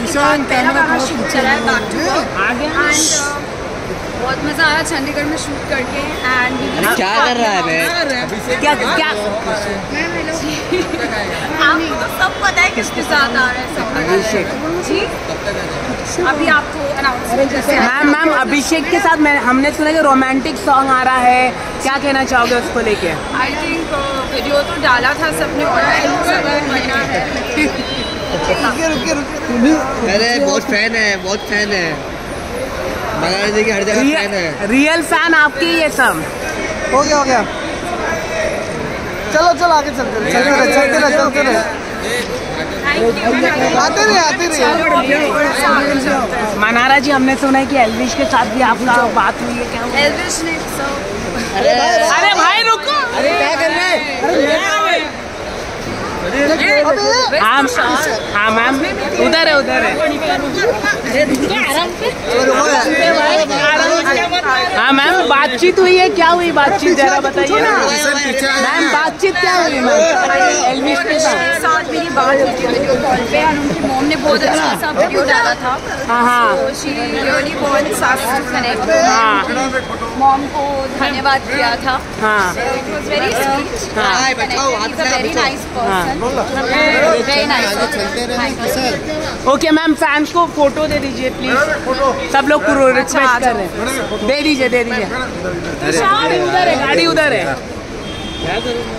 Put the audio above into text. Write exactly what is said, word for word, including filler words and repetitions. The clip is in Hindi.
पहला बार हमारा शूट चला है बैक टू वर्क एंड बहुत मज़ा आया चंडीगढ़ में शूट करके एंड क्या कर रहा है मैं क्या क्या आपको तो सब पता है किसके साथ आ रहा है सब अभिषेक जी अभी आपको अनाउंस मैम मैम अभिषेक के साथ मैं हमने सुना कि रोमांटिक सॉन्ग आ रहा है, क्या कहना चाहोगे उसको लेके? आई थिंक वीडियो तो डाला था सबने ऑनलाइन महीना है। अरे बहुत फैन है, बहुत फैन है, मनाली जी की हर जगह फैन है, रियल फैन आपकी ये सब। हो गया हो गया चलो चलो आगे चलते रहे चलते रहे चलते रहे चलते रहे आते रहे आते रहे। मनारा जी हमने सुना है कि एल्विश के साथ भी आपका बात हुई है, क्या हुआ? एल्विश ने अरे अरे भाई रुको, अरे क्या कर रहे हैं? हाँ हाँ मैम उधर है उधर है। हाँ मैम बातचीत हुई है, क्या हुई बातचीत जरा बताइए ना मैम, बातचीत क्या हुई मैम? एल्विश के साथ मेरी बात हुई थी वीडियो कॉल पे और उनकी मॉम ने बहुत अच्छा सा वीडियो डाला था। हाँ हाँ she really want us to connect. हाँ मॉम को धन्यवाद किया था। हाँ इट वाज वेरी स्वीट। हाँ is a very nice person, very nice. Okay ma'am fans को फोटो दे दीजिए प्लीज, सब लोग रिक्वेस्ट कर रहे हैं, दे दीजिए दे दीजिए। उधर है गाड़ी, उधर है।